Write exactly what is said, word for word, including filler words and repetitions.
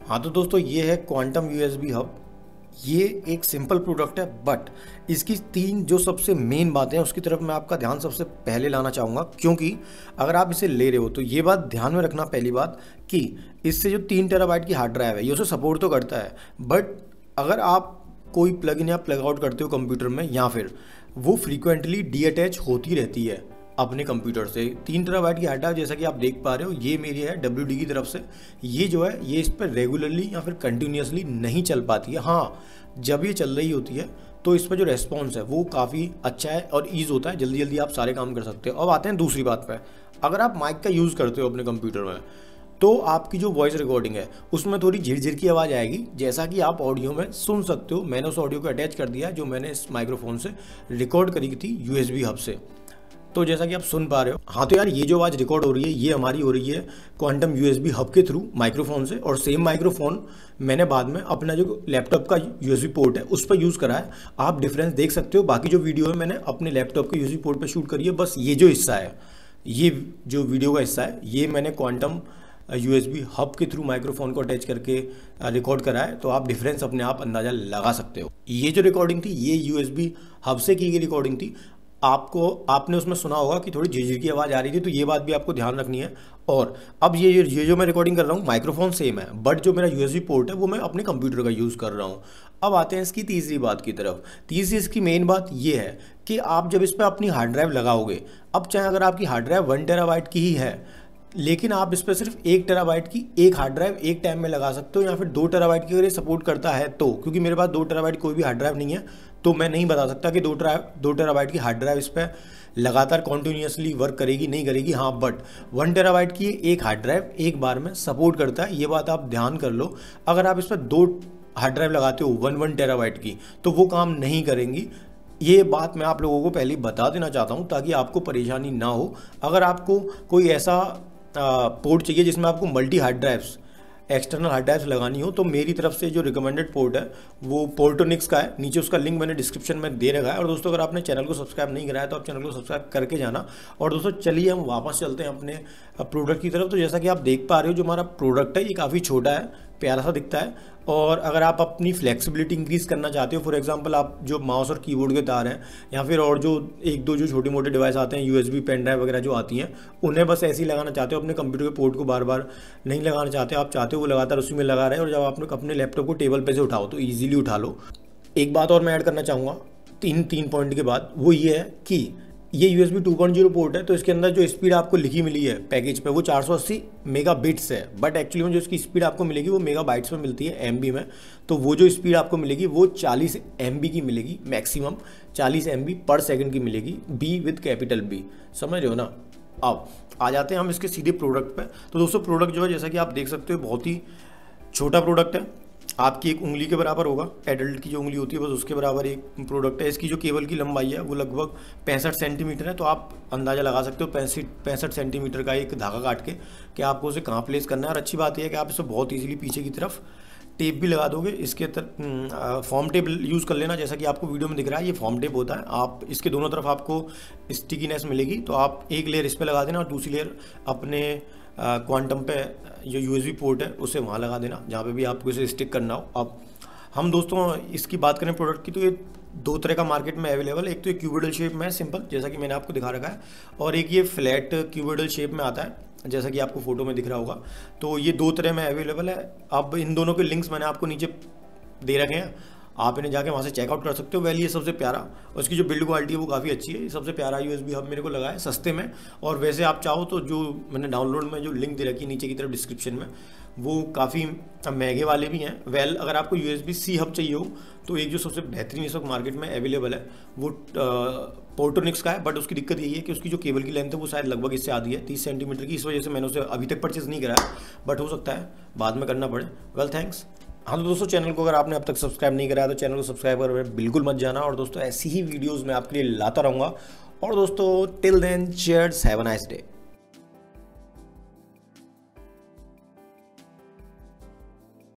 हाँ तो दोस्तों ये है क्वांटम यूएसबी हब। ये एक सिंपल प्रोडक्ट है, बट इसकी तीन जो सबसे मेन बातें हैं उसकी तरफ मैं आपका ध्यान सबसे पहले लाना चाहूँगा, क्योंकि अगर आप इसे ले रहे हो तो ये बात ध्यान में रखना पहली बात कि इससे जो तीन टेराबाइट की हार्ड ड्राइव है ये उसे सपोर्ट तो करता है, बट अगर आप कोई प्लग इन या प्लग आउट करते हो कंप्यूटर में या फिर वो फ्रीक्वेंटली डी अटैच होती रहती है अपने कंप्यूटर से। तीन टेराबाइट की हार्ड ड्राइव जैसा कि आप देख पा रहे हो ये मेरी है डब्ल्यू डी की तरफ से। ये जो है ये इस पर रेगुलरली या फिर कंटिन्यूसली नहीं चल पाती है। हाँ, जब ये चल रही होती है तो इस पर जो रेस्पॉन्स है वो काफ़ी अच्छा है और ईज होता है, जल्दी जल्दी आप सारे काम कर सकते हो। अब आते हैं दूसरी बात पर, अगर आप माइक का यूज़ करते हो अपने कंप्यूटर में तो आपकी जो वॉइस रिकॉर्डिंग है उसमें थोड़ी झिरझिर की आवाज़ आएगी, जैसा कि आप ऑडियो में सुन सकते हो। मैंने उस ऑडियो को अटैच कर दिया जो मैंने इस माइक्रोफोन से रिकॉर्ड करी थी यूएसबी हब से, तो जैसा कि आप सुन पा रहे हो। हाँ तो यार ये जो आवाज़ रिकॉर्ड हो रही है ये हमारी हो रही है क्वांटम यूएसबी हब के थ्रू माइक्रोफोन से, और सेम माइक्रोफोन मैंने बाद में अपना जो लैपटॉप का यूएसबी पोर्ट है उस पर यूज़ करा है। आप डिफरेंस देख सकते हो। बाकी जो वीडियो है मैंने अपने लैपटॉप के यूएसबी पोर्ट पर शूट करी है। बस ये जो हिस्सा है, ये जो वीडियो का हिस्सा है, ये मैंने क्वांटम यूएसबी हब के थ्रू माइक्रोफोन को अटैच करके रिकॉर्ड करा है, तो आप डिफरेंस अपने आप अंदाज़ा लगा सकते हो। ये जो रिकॉर्डिंग थी ये यूएसबी हब से की गई रिकॉर्डिंग थी। आपको आपने उसमें सुना होगा कि थोड़ी झिझिर की आवाज़ आ रही थी, तो ये बात भी आपको ध्यान रखनी है। और अब ये ये जो मैं रिकॉर्डिंग कर रहा हूँ माइक्रोफोन सेम है, बट जो मेरा यूएसबी पोर्ट है वो मैं अपने कंप्यूटर का यूज़ कर रहा हूँ। अब आते हैं इसकी तीसरी बात की तरफ। तीसरी इसकी मेन बात ये है कि आप जब इस पर अपनी हार्ड ड्राइव लगाओगे, अब चाहे अगर आपकी हार्ड ड्राइव वन टेराबाइट की ही है लेकिन आप इस पर सिर्फ एक टेराबाइट की एक हार्ड ड्राइव एक टाइम में लगा सकते हो, या फिर दो टेराबाइट की अगर ये सपोर्ट करता है तो, क्योंकि मेरे पास दो टेराबाइट कोई भी हार्ड ड्राइव नहीं है तो मैं नहीं बता सकता कि दो टेरा दो टेराबाइट की हार्ड ड्राइव इस पर लगातार कॉन्टिन्यूसली वर्क करेगी नहीं करेगी। हाँ, बट वन टेराबाइट की एक हार्ड ड्राइव एक बार में सपोर्ट करता है, ये बात आप ध्यान कर लो। अगर आप इस पर दो हार्ड ड्राइव लगाते हो वन वन टेराबाइट की तो वो काम नहीं करेंगी। ये बात मैं आप लोगों को पहले बता देना चाहता हूँ ताकि आपको परेशानी ना हो। अगर आपको कोई ऐसा पोर्ट चाहिए जिसमें आपको multi hard drives external hard drives लगानी हो, तो मेरी तरफ से जो रिकमेंडेड पोर्ट है वो पोर्टोनिक्स का है। नीचे उसका लिंक मैंने डिस्क्रिप्शन में दे रखा है। और दोस्तों अगर आपने चैनल को सब्सक्राइब नहीं कराया तो आप चैनल को सब्सक्राइब करके जाना। और दोस्तों चलिए हम वापस चलते हैं अपने प्रोडक्ट की तरफ। तो जैसा कि आप देख पा रहे हो जो हमारा प्रोडक्ट है ये काफ़ी छोटा है, प्यारा सा दिखता है। और अगर आप अपनी फ्लेक्सिबिलिटी इंक्रीज़ करना चाहते हो, फॉर एग्जांपल आप जो माउस और कीबोर्ड के तार हैं या फिर और जो एक दो जो छोटे मोटे डिवाइस आते हैं यूएसबी पेन ड्राइव वगैरह जो आती हैं, उन्हें बस ऐसे ही लगाना चाहते हो, अपने कंप्यूटर के पोर्ट को बार बार नहीं लगाना चाहते, आप चाहते हो वो लगातार उसी में लगा रहे, और जब आप अपने लैपटॉप को टेबल पे से उठाओ तो ईजिली उठा लो। एक बात और मैं ऐड करना चाहूँगा तीन तीन पॉइंट के बाद, वो ये है कि ये USB two point zero port है, तो इसके अंदर जो स्पीड आपको लिखी मिली है पैकेज पे वो चार सौ अस्सी मेगा बिट्स है, बट एक्चुअली में जो इसकी स्पीड आपको मिलेगी वो मेगा बाइट्स में मिलती है, एमबी में। तो वो जो स्पीड आपको मिलेगी वो चालीस एमबी की मिलेगी, मैक्सिमम चालीस एमबी पर सेकंड की मिलेगी, बी विद कैपिटल बी, समझ रहे हो ना। अब आ जाते हैं हम इसके सीधे प्रोडक्ट पे। तो दोस्तों प्रोडक्ट जो है जैसा कि आप देख सकते हो बहुत ही छोटा प्रोडक्ट है, आपकी एक उंगली के बराबर होगा, एडल्ट की जो उंगली होती है बस उसके बराबर एक प्रोडक्ट है। इसकी जो केबल की लंबाई है वो लगभग पैंसठ सेंटीमीटर है, तो आप अंदाज़ा लगा सकते हो पैंसठ पैंसठ सेंटीमीटर का एक धागा काट के कि आपको उसे कहाँ प्लेस करना है। और अच्छी बात यह है कि आप इसे बहुत ईजिली पीछे की तरफ टेप भी लगा दोगे। इसके तर फॉर्म टेप यूज़ कर लेना, जैसा कि आपको वीडियो में दिख रहा है ये फॉर्म टेप होता है। आप इसके दोनों तरफ आपको स्टिकीनेस मिलेगी, तो आप एक लेयर इस पर लगा देना और दूसरी लेयर अपने क्वांटम पे जो यूएसबी पोर्ट है उसे वहाँ लगा देना जहाँ पे भी आपको इसे स्टिक करना हो। अब हम दोस्तों इसकी बात करें प्रोडक्ट की, तो ये दो तरह का मार्केट में अवेलेबल है। एक तो ये क्यूबोइडल शेप में है सिंपल, जैसा कि मैंने आपको दिखा रखा है, और एक ये फ्लैट क्यूबोइडल शेप में आता है जैसा कि आपको फोटो में दिख रहा होगा। तो ये दो तरह में अवेलेबल है। अब इन दोनों के लिंक्स मैंने आपको नीचे दे रखे हैं, आप इन्हें जाके वहाँ से चेकआउट कर सकते हो। वैली ये सबसे प्यारा, और इसकी जो बिल्ड क्वालिटी है वो काफ़ी अच्छी है। ये सबसे प्यारा यूएसबी हब मेरे को लगा है सस्ते में। और वैसे आप चाहो तो जो मैंने डाउनलोड में जो लिंक दे रखी है नीचे की तरफ डिस्क्रिप्शन में, वो काफ़ी महंगे वाले भी हैं। वेल अगर आपको यूएसबी सी हब चाहिए हो तो एक जो सबसे बेहतरीन इस वक्त मार्केट में अवेलेबल है वो पोर्टोनिक्स का है, बट उसकी दिक्कत यही है कि उसकी जो केबल की लेंथ है वो शायद लगभग इससे आधी है, तीस सेंटीमीटर की। इस वजह से मैंने उसे अभी तक परचेज नहीं कराया, बट हो सकता है बाद में करना पड़े। Well thanks. हाँ तो दोस्तों चैनल को अगर आपने अब तक सब्सक्राइब नहीं कराया तो चैनल को सब्सक्राइब कर बिल्कुल मत जाना। और दोस्तों ऐसी ही वीडियोज़ मैं आपके लिए लाता रहूँगा। और दोस्तों till then cheers, have a nice day.